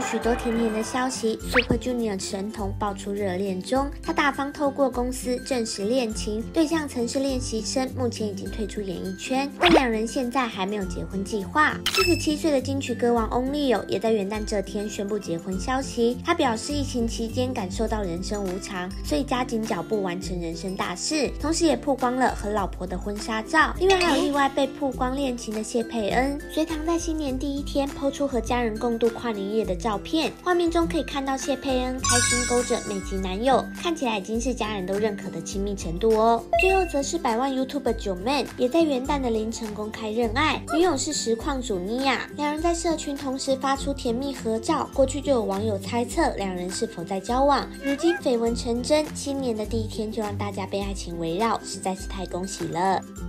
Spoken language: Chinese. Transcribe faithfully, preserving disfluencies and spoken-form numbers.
许多甜甜的消息 ，Super Junior 神童爆出热恋中，他大方透过公司证实恋情，对象曾是练习生，目前已经退出演艺圈，但两人现在还没有结婚计划。四十七岁的金曲歌王 Onlyo 也在元旦这天宣布结婚消息。他表示，疫情期间感受到人生无常，所以加紧脚步完成人生大事，同时也曝光了和老婆的婚纱照。另外还有意外被曝光恋情的谢佩恩，隋棠在新年第一天抛出和家人共度跨年夜的照片，画面中可以看到谢佩恩开心勾着美籍男友，看起来已经是家人都认可的亲密程度哦。最后则是百万 YouTuber 九妹也在元旦的凌晨公开认爱，女友是实况主妮亚，两人在社群同时发出甜蜜合照。过去就有网友猜测两人是否在交往，如今绯闻成真，新年的第一天就让大家被爱情围绕，实在是太恭喜了。